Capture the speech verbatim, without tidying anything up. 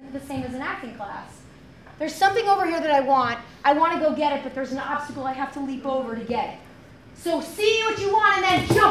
the same as an acting class. There's something over here that I want. I want to go get it, but there's an obstacle I have to leap over to get it. So see what you want and then jump.